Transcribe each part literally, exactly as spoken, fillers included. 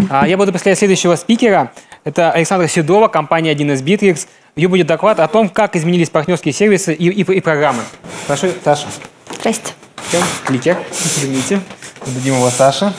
Я буду представлять следующего спикера. Это Александра Седова, компания один эс Bittrex. Ее будет доклад о том, как изменились партнерские сервисы и, и, и программы. Прошу, Саша. Здрасте. Кликер. Извините. Дадим его Саше.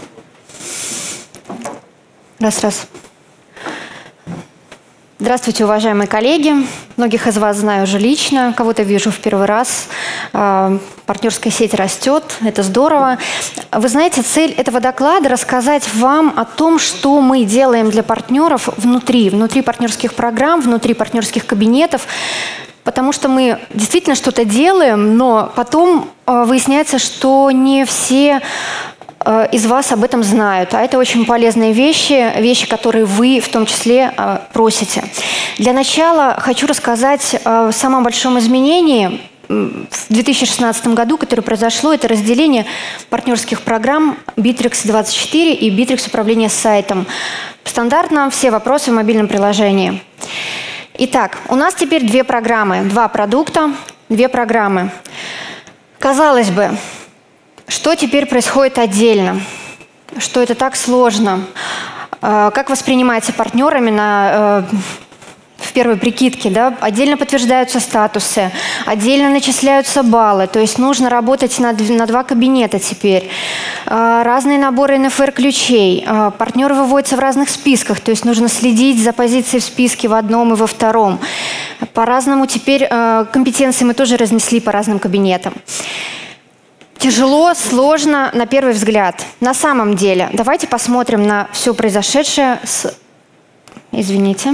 Раз-раз. Здравствуйте, уважаемые коллеги. Многих из вас знаю уже лично, кого-то вижу в первый раз. Партнерская сеть растет, это здорово. Вы знаете, цель этого доклада – рассказать вам о том, что мы делаем для партнеров внутри, внутри партнерских программ, внутри партнерских кабинетов, потому что мы действительно что-то делаем, но потом выясняется, что не все из вас об этом знают. А это очень полезные вещи, вещи, которые вы в том числе просите. Для начала хочу рассказать о самом большом изменении в две тысячи шестнадцатом году, которое произошло. Это разделение партнерских программ Bittrex двадцать четыре и Bittrex управление сайтом. Стандартно все вопросы в мобильном приложении. Итак, у нас теперь две программы, два продукта, две программы. Казалось бы, что теперь происходит отдельно? Что это так сложно? Как воспринимается партнерами на, в первой прикидке? Да? Отдельно подтверждаются статусы, отдельно начисляются баллы. То есть нужно работать на, на два кабинета теперь. Разные наборы эн эф эр-ключей. Партнеры выводятся в разных списках. То есть нужно следить за позицией в списке в одном и во втором. По-разному теперь компетенции мы тоже разнесли по разным кабинетам. Тяжело, сложно на первый взгляд. На самом деле, давайте посмотрим на все произошедшее с... Извините.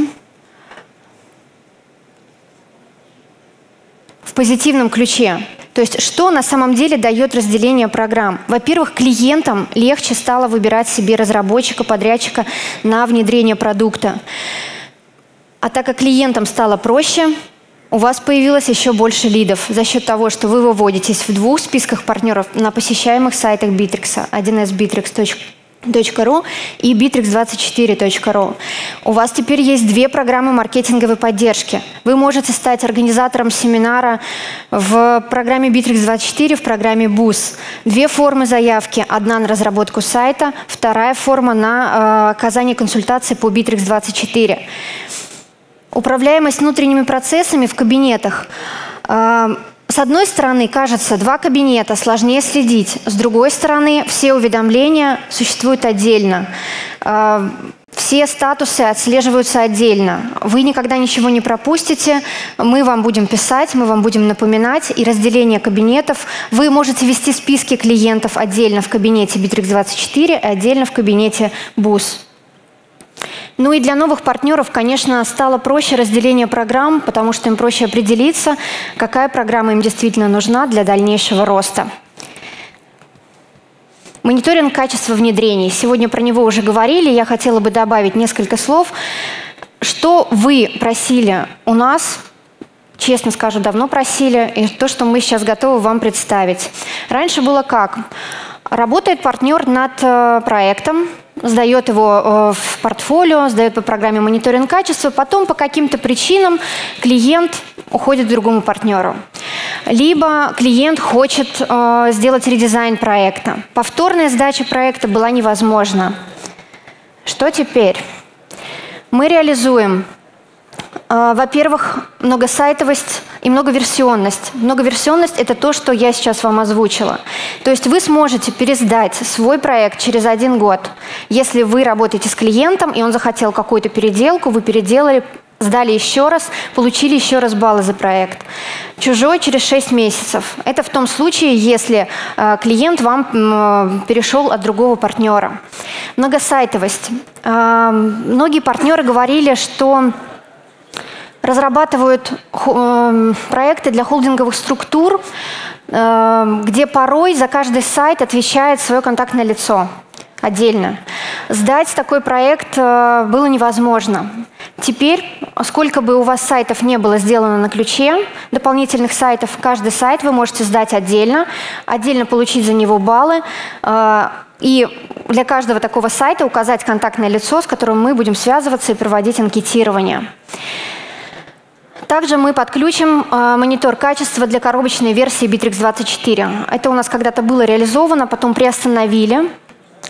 В позитивном ключе. То есть, что на самом деле дает разделение программ? Во-первых, клиентам легче стало выбирать себе разработчика, подрядчика на внедрение продукта. А так как клиентам стало проще, у вас появилось еще больше лидов за счет того, что вы выводитесь в двух списках партнеров на посещаемых сайтах Bittrex, один эс битрекс точка ру и битрекс двадцать четыре точка ру. У вас теперь есть две программы маркетинговой поддержки. Вы можете стать организатором семинара в программе Bittrex двадцать четыре, в программе буз. Две формы заявки. Одна на разработку сайта, вторая форма на э, оказание консультаций по Bittrex двадцать четыре. Управляемость внутренними процессами в кабинетах. С одной стороны, кажется, два кабинета, сложнее следить. С другой стороны, все уведомления существуют отдельно. Все статусы отслеживаются отдельно. Вы никогда ничего не пропустите. Мы вам будем писать, мы вам будем напоминать. И разделение кабинетов. Вы можете вести списки клиентов отдельно в кабинете Bittrex двадцать четыре и отдельно в кабинете буз. Ну и для новых партнеров, конечно, стало проще разделение программ, потому что им проще определиться, какая программа им действительно нужна для дальнейшего роста. Мониторинг качества внедрений. Сегодня про него уже говорили, я хотела бы добавить несколько слов. Что вы просили у нас, честно скажу, давно просили, и то, что мы сейчас готовы вам представить. Раньше было как? Работает партнер над э, проектом, сдает его э, в портфолио, сдает по программе мониторинг качества, потом по каким-то причинам клиент уходит к другому партнеру. Либо клиент хочет э, сделать редизайн проекта. Повторная сдача проекта была невозможна. Что теперь? Мы реализуем, э, во-первых, многосайтовость и многоверсионность. Многоверсионность – это то, что я сейчас вам озвучила. То есть вы сможете пересдать свой проект через один год. Если вы работаете с клиентом, и он захотел какую-то переделку, вы переделали, сдали еще раз, получили еще раз баллы за проект. Чужой через шесть месяцев. Это в том случае, если э, клиент вам э, перешел от другого партнера. Многосайтовость. Э, многие партнеры говорили, что разрабатывают э, проекты для холдинговых структур, э, где порой за каждый сайт отвечает свое контактное лицо отдельно. Сдать такой проект э, было невозможно. Теперь, сколько бы у вас сайтов не было сделано на ключе, дополнительных сайтов, каждый сайт вы можете сдать отдельно, отдельно получить за него баллы, э, и для каждого такого сайта указать контактное лицо, с которым мы будем связываться и проводить анкетирование. Также мы подключим э, монитор качества для коробочной версии Bittrex двадцать четыре. Это у нас когда-то было реализовано, потом приостановили.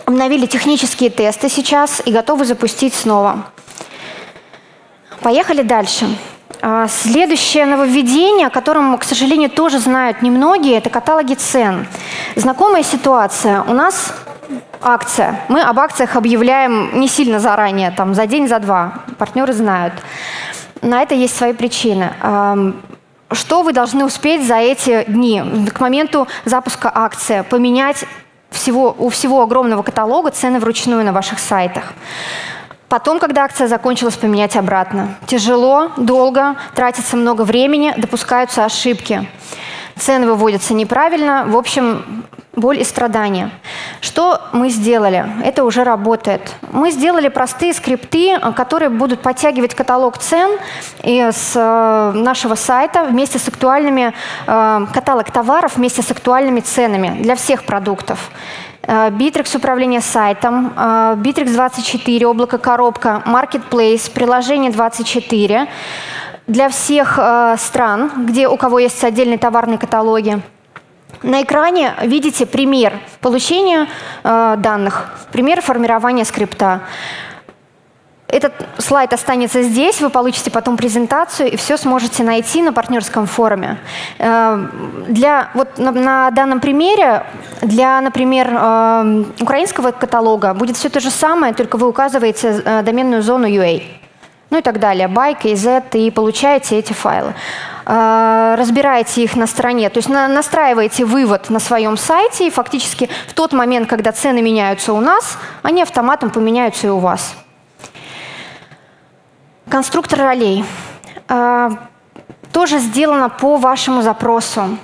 обновили технические тесты сейчас и готовы запустить снова. Поехали дальше. Следующее нововведение, о котором, к сожалению, тоже знают немногие, это каталоги цен. Знакомая ситуация. У нас акция. Мы об акциях объявляем не сильно заранее, там, за день, за два. Партнеры знают. На это есть свои причины. Что вы должны успеть за эти дни, к моменту запуска акции? Поменять всего, у всего огромного каталога цены вручную на ваших сайтах. Потом, когда акция закончилась, поменять обратно. Тяжело, долго, тратится много времени, допускаются ошибки. Цены выводятся неправильно. В общем, боль и страдания. Что мы сделали? Это уже работает. Мы сделали простые скрипты, которые будут подтягивать каталог цен с нашего сайта вместе с актуальными, каталог товаров вместе с актуальными ценами для всех продуктов. Bittrex управление сайтом, Bittrex двадцать четыре, облако-коробка, Marketplace, приложение двадцать четыре для всех э, стран, где у кого есть отдельные товарные каталоги. На экране видите пример получения э, данных, пример формирования скрипта. Этот слайд останется здесь, вы получите потом презентацию и все сможете найти на партнерском форуме. Для, вот на, на данном примере, для, например, украинского каталога будет все то же самое, только вы указываете доменную зону ю эй, ну и так далее, бай, кей зет, и получаете эти файлы. Разбираете их на стороне, то есть на, настраиваете вывод на своем сайте, и фактически в тот момент, когда цены меняются у нас, они автоматом поменяются и у вас. Конструктор ролей. А, тоже сделано по вашему запросу.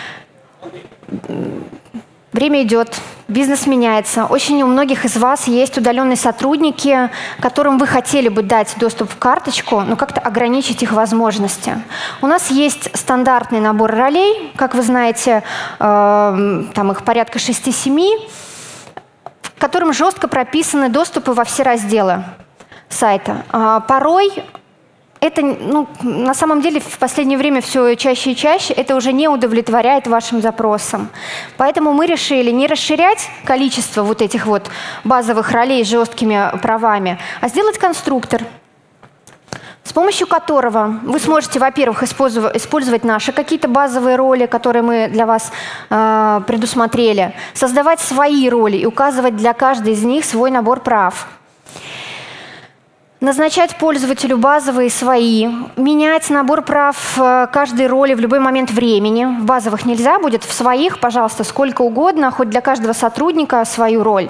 Время идет, бизнес меняется. Очень у многих из вас есть удаленные сотрудники, которым вы хотели бы дать доступ в карточку, но как-то ограничить их возможности. У нас есть стандартный набор ролей, как вы знаете, э, там их порядка шести-семи, в котором жестко прописаны доступы во все разделы сайта. А порой это, ну, на самом деле, в последнее время все чаще и чаще это уже не удовлетворяет вашим запросам. Поэтому мы решили не расширять количество вот этих вот базовых ролей с жесткими правами, а сделать конструктор, с помощью которого вы сможете, во-первых, использовать наши какие-то базовые роли, которые мы для вас э, предусмотрели, создавать свои роли и указывать для каждой из них свой набор прав. Назначать пользователю базовые свои, менять набор прав каждой роли в любой момент времени. В базовых нельзя будет, в своих, пожалуйста, сколько угодно, хоть для каждого сотрудника свою роль.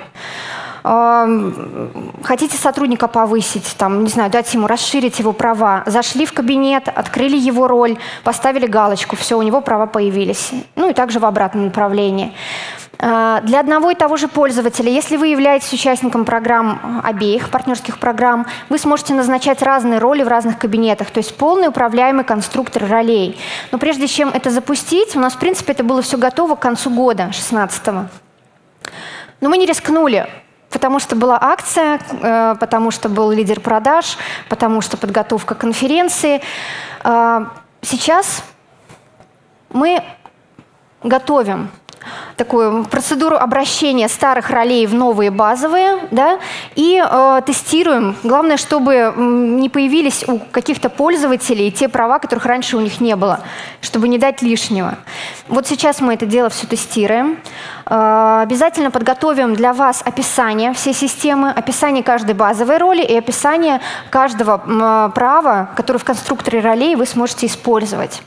Хотите сотрудника повысить, там, не знаю, дать ему, расширить его права. Зашли в кабинет, открыли его роль, поставили галочку, все, у него права появились. Ну и также в обратном направлении. Для одного и того же пользователя, если вы являетесь участником программ обеих партнерских программ, вы сможете назначать разные роли в разных кабинетах, то есть полный управляемый конструктор ролей. Но прежде чем это запустить, у нас, в принципе, это было все готово к концу года, шестнадцатого. Но мы не рискнули, потому что была акция, потому что был лидер продаж, потому что подготовка конференции. Сейчас мы готовим такую процедуру обращения старых ролей в новые базовые, да, и э, тестируем. Главное, чтобы не появились у каких-то пользователей те права, которых раньше у них не было, чтобы не дать лишнего. Вот сейчас мы это дело все тестируем. Э, обязательно подготовим для вас описание всей системы, описание каждой базовой роли и описание каждого э, права, которое в конструкторе ролей вы сможете использовать.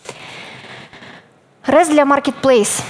REST для Marketplace.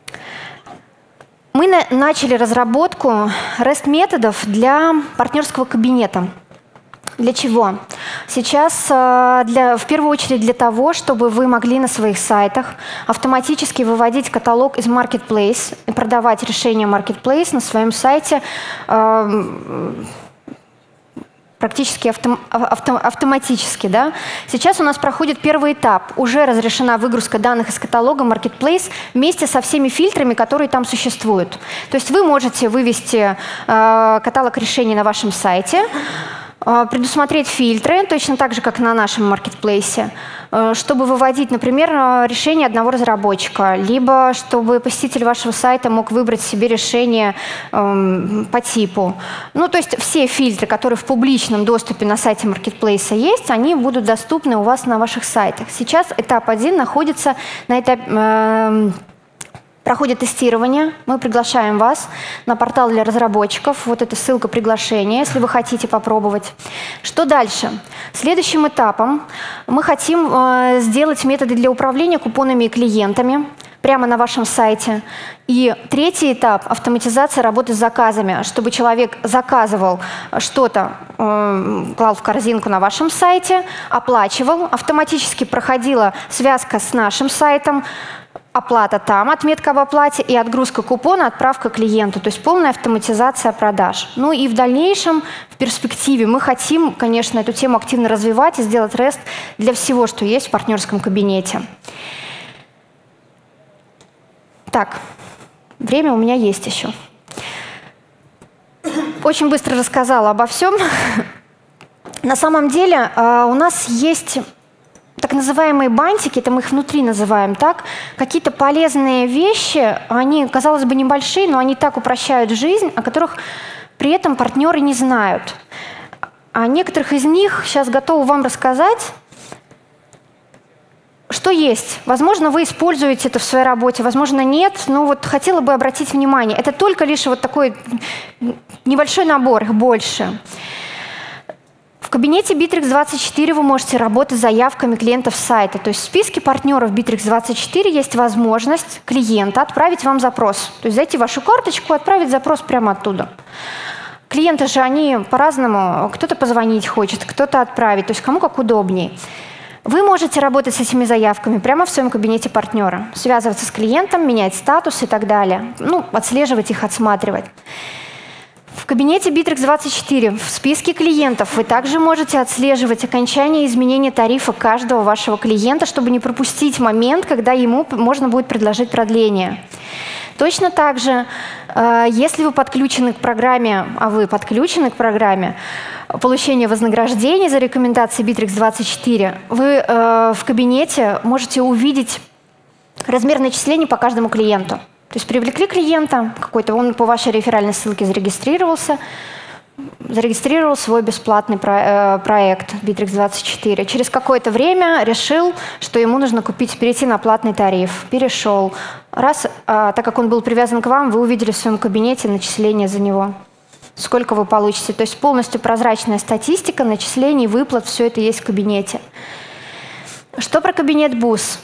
Мы на начали разработку REST-методов для партнерского кабинета. Для чего? Сейчас для, в первую очередь для того, чтобы вы могли на своих сайтах автоматически выводить каталог из Marketplace и продавать решение Marketplace на своем сайте э, практически авто, авто, автоматически. Да? Сейчас у нас проходит первый этап. Уже разрешена выгрузка данных из каталога Marketplace вместе со всеми фильтрами, которые там существуют. То есть вы можете вывести э, каталог решений на вашем сайте, э, предусмотреть фильтры, точно так же, как на нашем Marketplace, чтобы выводить, например, решение одного разработчика, либо чтобы посетитель вашего сайта мог выбрать себе решение э, по типу. Ну, то есть все фильтры, которые в публичном доступе на сайте маркетплейса есть, они будут доступны у вас на ваших сайтах. Сейчас этап один находится на этапе... Э, Проходит тестирование, мы приглашаем вас на портал для разработчиков, вот эта ссылка приглашения, если вы хотите попробовать. Что дальше? Следующим этапом мы хотим э, сделать методы для управления купонами и клиентами прямо на вашем сайте. И третий этап – автоматизация работы с заказами, чтобы человек заказывал что-то, э, клал в корзинку на вашем сайте, оплачивал, автоматически проходила связка с нашим сайтом, оплата там, отметка об оплате и отгрузка купона, отправка клиенту. То есть полная автоматизация продаж. Ну и в дальнейшем, в перспективе, мы хотим, конечно, эту тему активно развивать и сделать рест для всего, что есть в партнерском кабинете. Так, время у меня есть еще. Очень быстро рассказала обо всем. На самом деле у нас есть... так называемые бантики, это мы их внутри называем так, какие-то полезные вещи, они, казалось бы, небольшие, но они так упрощают жизнь, о которых при этом партнеры не знают. О некоторых из них сейчас готова вам рассказать. Что есть? Возможно, вы используете это в своей работе, возможно, нет, но вот хотела бы обратить внимание. Это только лишь вот такой небольшой набор, их больше. В кабинете Битрикс двадцать четыре вы можете работать с заявками клиентов сайта. То есть в списке партнеров Битрикс двадцать четыре есть возможность клиента отправить вам запрос. То есть зайти в вашу карточку, отправить запрос прямо оттуда. Клиенты же, они по-разному. Кто-то позвонить хочет, кто-то отправить. То есть кому как удобнее. Вы можете работать с этими заявками прямо в своем кабинете партнера. Связываться с клиентом, менять статус и так далее. Ну, отслеживать их, отсматривать. В кабинете Битрикс двадцать четыре в списке клиентов вы также можете отслеживать окончание изменения тарифа каждого вашего клиента, чтобы не пропустить момент, когда ему можно будет предложить продление. Точно так же, если вы подключены к программе, а вы подключены к программе получения вознаграждений за рекомендации Битрикс двадцать четыре, вы в кабинете можете увидеть размер начислений по каждому клиенту. То есть привлекли клиента какой-то, он по вашей реферальной ссылке зарегистрировался, зарегистрировал свой бесплатный про, э, проект Битрикс двадцать четыре. Через какое-то время решил, что ему нужно купить, перейти на платный тариф. Перешел. Раз, э, так как он был привязан к вам, вы увидели в своем кабинете начисление за него. Сколько вы получите. То есть полностью прозрачная статистика, начислений, выплат, все это есть в кабинете. Что про кабинет БУС?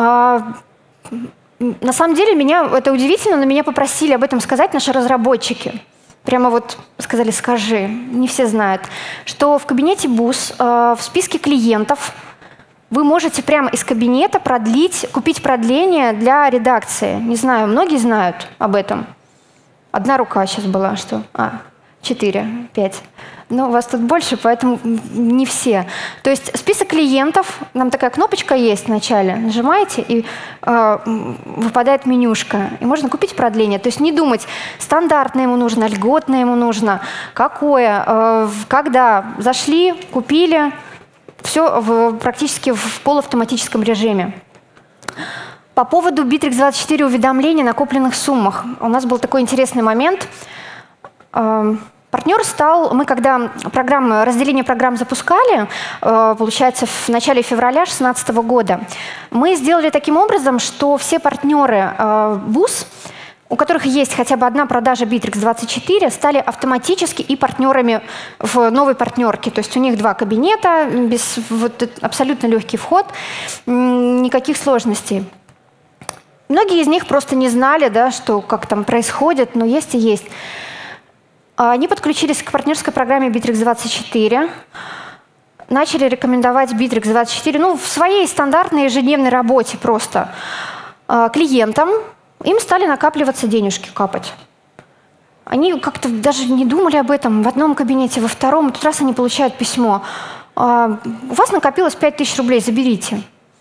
На самом деле, меня это удивительно, но меня попросили об этом сказать наши разработчики. Прямо вот сказали, скажи, не все знают, что в кабинете БУС э, в списке клиентов вы можете прямо из кабинета продлить, купить продление для редакции. Не знаю, многие знают об этом. Одна рука сейчас была, что? А, четыре, пять. Ну, у вас тут больше, поэтому не все. То есть список клиентов, там такая кнопочка есть в начале, нажимаете, и э, выпадает менюшка, и можно купить продление. То есть не думать, стандартное ему нужно, льготное ему нужно, какое, э, когда зашли, купили, все в, практически в полуавтоматическом режиме. По поводу Битрикс двадцать четыре уведомлений о накопленных суммах. У нас был такой интересный момент. Э, Партнер стал, мы когда программы, разделение программ запускали, получается, в начале февраля две тысячи шестнадцатого года, мы сделали таким образом, что все партнеры БУС, у которых есть хотя бы одна продажа Битрикс двадцать четыре, стали автоматически и партнерами в новой партнерке. То есть у них два кабинета, без, вот, абсолютно легкий вход, никаких сложностей. Многие из них просто не знали, да, что как там происходит, но есть и есть. Они подключились к партнерской программе Битрикс двадцать четыре, начали рекомендовать Битрикс двадцать четыре, ну, в своей стандартной ежедневной работе просто клиентам, им стали накапливаться денежки, капать. Они как-то даже не думали об этом в одном кабинете, во втором, и тут раз они получают письмо. У вас накопилось пять тысяч рублей, заберите.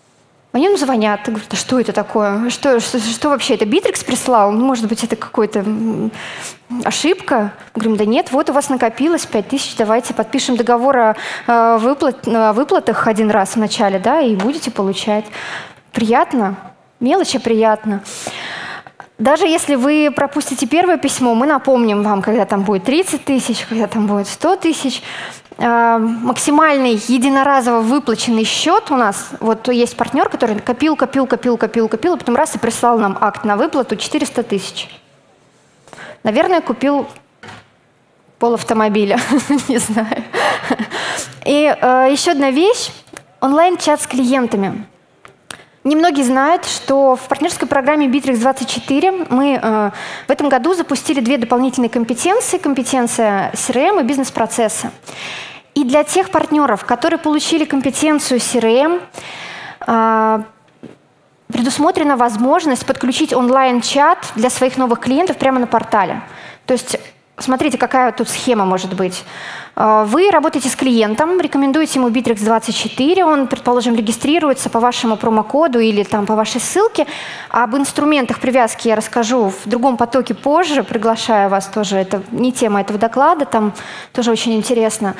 Они нам звонят и говорят: а что это такое? Что, что, что вообще? Это Битрикс прислал? Ну, может быть, это какая-то ошибка? Мы говорим: да нет, вот у вас накопилось пять тысяч, давайте подпишем договор о, о, выплат, о выплатах один раз в начале, да, и будете получать. Приятно, мелочи приятно. Даже если вы пропустите первое письмо, мы напомним вам, когда там будет тридцать тысяч, когда там будет сто тысяч. Максимальный единоразово выплаченный счет у нас, вот есть партнер, который копил, копил, копил, копил, копил, а потом раз и прислал нам акт на выплату четыреста тысяч. Наверное, купил полавтомобиля, не знаю. И э, еще одна вещь – онлайн-чат с клиентами. Немногие знают, что в партнерской программе Битрикс двадцать четыре мы э, в этом году запустили две дополнительные компетенции – компетенция си ар эм и бизнес-процесса. И для тех партнеров, которые получили компетенцию си ар эм, э, предусмотрена возможность подключить онлайн-чат для своих новых клиентов прямо на портале. То есть смотрите, какая тут схема может быть. Вы работаете с клиентом, рекомендуете ему Битрикс двадцать четыре, он, предположим, регистрируется по вашему промокоду или там, по вашей ссылке. Об инструментах привязки я расскажу в другом потоке позже, приглашаю вас тоже. Это не тема этого доклада, там тоже очень интересно.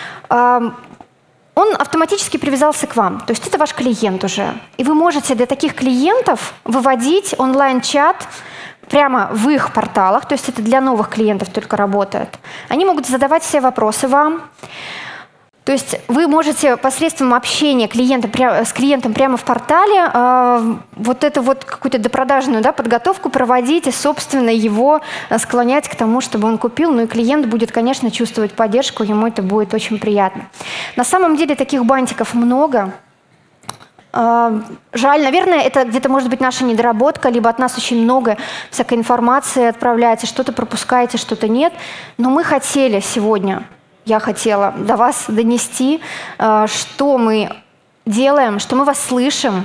Он автоматически привязался к вам, то есть это ваш клиент уже. И вы можете для таких клиентов выводить онлайн-чат прямо в их порталах, то есть это для новых клиентов только работает. Они могут задавать все вопросы вам. То есть вы можете посредством общения клиента, с клиентом прямо в портале э, вот эту вот какую-то допродажную, да, подготовку проводить и, собственно, его склонять к тому, чтобы он купил. Ну и клиент будет, конечно, чувствовать поддержку, ему это будет очень приятно. На самом деле таких бантиков много. Жаль, наверное, это где-то может быть наша недоработка, либо от нас очень много всякой информации отправляется, что-то пропускаете, что-то нет. Но мы хотели сегодня, я хотела до вас донести, что мы делаем, что мы вас слышим.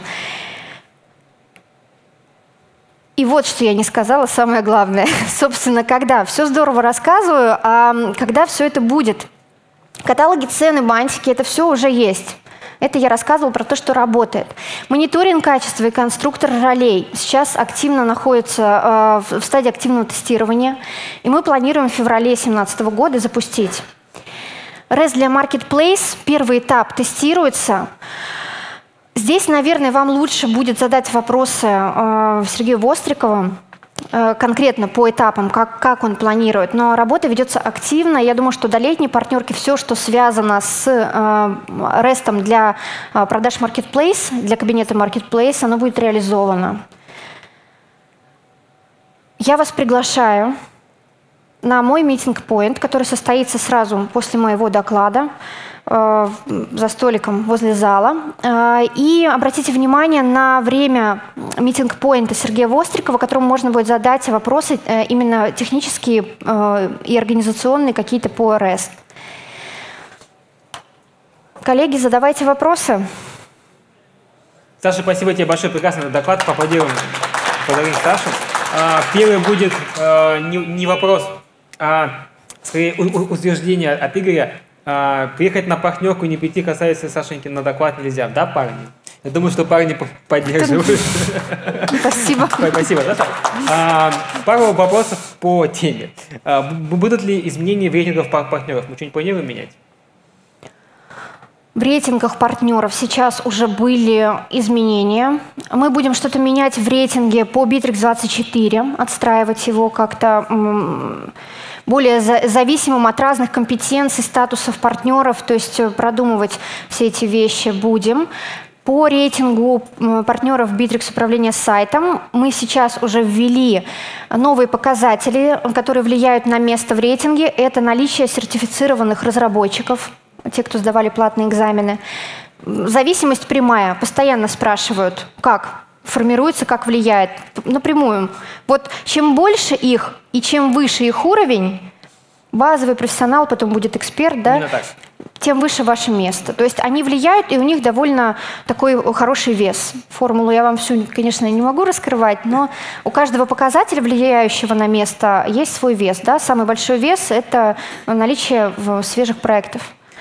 И вот что я не сказала, самое главное. Собственно, когда все здорово рассказываю, а когда все это будет? Каталоги, цены, бантики, это все уже есть. Это я рассказывала про то, что работает. Мониторинг качества и конструктор ролей сейчас активно находится э, в стадии активного тестирования. И мы планируем в феврале две тысячи семнадцатого года запустить. РЭС для Marketplace, первый этап тестируется. Здесь, наверное, вам лучше будет задать вопросы э, Сергею Вострикову, э, конкретно по этапам, как, как он планирует. Но работа ведется активно. Я думаю, что до летней партнерки все, что связано с э, РЭСом для э, продаж Marketplace, для кабинета Marketplace, оно будет реализовано. Я вас приглашаю на мой митинг-поинт, который состоится сразу после моего доклада, э, за столиком возле зала. Э, и обратите внимание на время митинг-поинта Сергея Вострикова, которому можно будет задать вопросы э, именно технические э, и организационные какие-то по РЭС. Коллеги, задавайте вопросы. Саша, спасибо тебе большое, прекрасный доклад. Поаплодируем. Благодарим Сашу. А, первый будет а, не, не вопрос, а скорее утверждение от Игоря. А, приехать на партнерку и не прийти красавице Сашеньки на доклад нельзя. Да, парни? Я думаю, что парни поддерживают. Спасибо. Спасибо. А, пару вопросов по теме. А, будут ли изменения в рейтингах партнеров? Мы что-нибудь планируем менять? В рейтингах партнеров сейчас уже были изменения. Мы будем что-то менять в рейтинге по Битрикс двадцать четыре, отстраивать его как-то более зависимым от разных компетенций, статусов партнеров, то есть продумывать все эти вещи будем. По рейтингу партнеров Битрикс управления сайтом мы сейчас уже ввели новые показатели, которые влияют на место в рейтинге. Это наличие сертифицированных разработчиков, те, кто сдавали платные экзамены. Зависимость прямая. Постоянно спрашивают, как формируется, как влияет. Напрямую. Вот чем больше их и чем выше их уровень, базовый профессионал, потом будет эксперт, да, тем выше ваше место. То есть они влияют, и у них довольно такой хороший вес. Формулу я вам всю, конечно, не могу раскрывать, но у каждого показателя, влияющего на место, есть свой вес. Да? Самый большой вес – это наличие свежих проектов.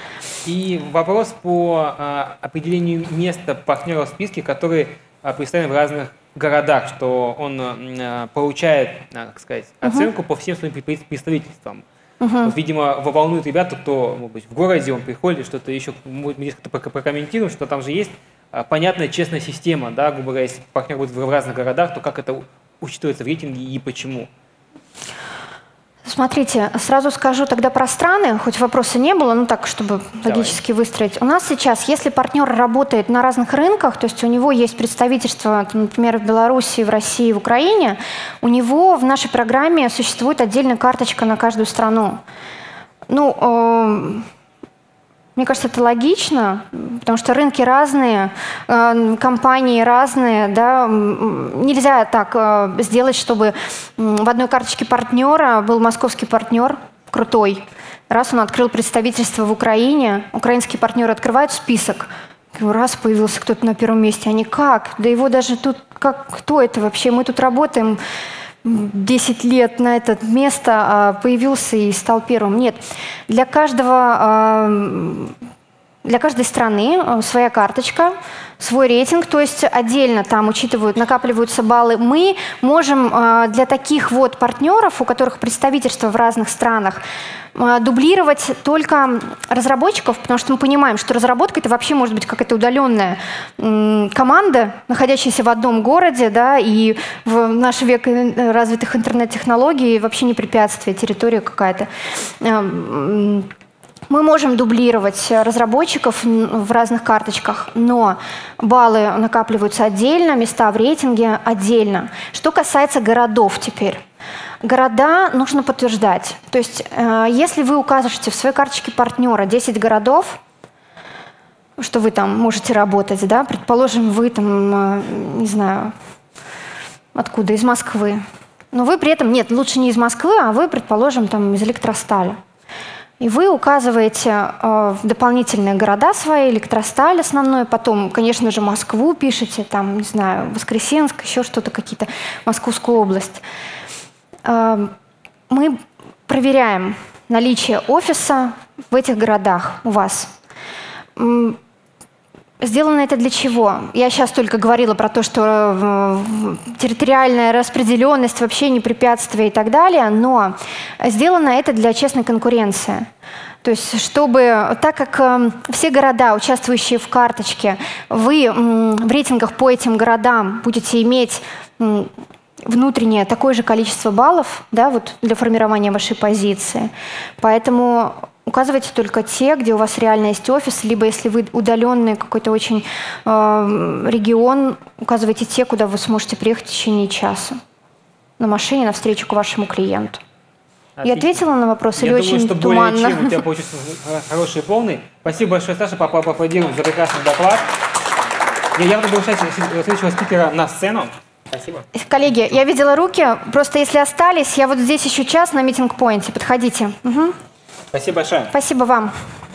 И вопрос по а, определению места партнера в списке, который а, представлен в разных городах, что он а, получает, а, как сказать, оценку uh-huh. по всем своим представительствам. Uh-huh. Вот, видимо, волнует ребята, кто, может быть, в городе он приходит, что-то еще, мы несколько прокомментируем, что там же есть а, понятная, честная система, да, грубо говоря, если партнер будет в разных городах, то как это учитывается в рейтинге и почему? Смотрите, сразу скажу тогда про страны, хоть вопроса не было, ну так, чтобы Давай. логически выстроить. У нас сейчас, если партнер работает на разных рынках, то есть у него есть представительство, например, в Беларуси, в России, в Украине, у него в нашей программе существует отдельная карточка на каждую страну. Ну, э, мне кажется, это логично, потому что рынки разные, э, компании разные, да, нельзя так э, сделать, чтобы в одной карточке партнера был московский партнер, крутой. Раз он открыл представительство в Украине, украинские партнеры открывают список, раз появился кто-то на первом месте, они как? Да его даже тут, как, кто это вообще? Мы тут работаем десять лет на это место, появился и стал первым. Нет, для каждого, для каждой страны своя карточка, свой рейтинг, то есть отдельно там учитывают, накапливаются баллы. Мы можем для таких вот партнеров, у которых представительство в разных странах, дублировать только разработчиков, потому что мы понимаем, что разработка — это вообще может быть какая-то удаленная команда, находящаяся в одном городе, да, и в наш век развитых интернет-технологий вообще не препятствие, территория какая-то. Мы можем дублировать разработчиков в разных карточках, но баллы накапливаются отдельно, места в рейтинге отдельно. Что касается городов теперь. Города нужно подтверждать. То есть, э, если вы укажете в своей карточке партнера десять городов, что вы там можете работать, да, предположим, вы там, э, не знаю, откуда, из Москвы. Но вы при этом, нет, лучше не из Москвы, а вы, предположим, там из Электростали. И вы указываете э, в дополнительные города свои, Электросталь основной, потом, конечно же, Москву пишете, там, не знаю, Воскресенск, еще что-то, какие-то, Московскую область. Э, мы проверяем наличие офиса в этих городах у вас. Сделано это для чего? Я сейчас только говорила про то, что территориальная распределенность вообще не препятствие и так далее, но сделано это для честной конкуренции. То есть, чтобы, так как все города, участвующие в карточке, вы в рейтингах по этим городам будете иметь внутреннее такое же количество баллов, да, вот для формирования вашей позиции. Поэтому указывайте только те, где у вас реально есть офис, либо если вы удаленный какой-то очень э, регион, указывайте те, куда вы сможете приехать в течение часа на машине навстречу к вашему клиенту. Отлично. Я ответила на вопрос или Я очень думаю, что туманно? более чем у тебя получился хороший и полный. Спасибо большое, Саша, поаплодируем за прекрасный доклад. Я явно приглашаю следующего спикера на сцену. Спасибо. Коллеги, я видела руки, просто если остались, я вот здесь еще час на митинг-поинте. Подходите. Угу. Спасибо большое. Спасибо вам.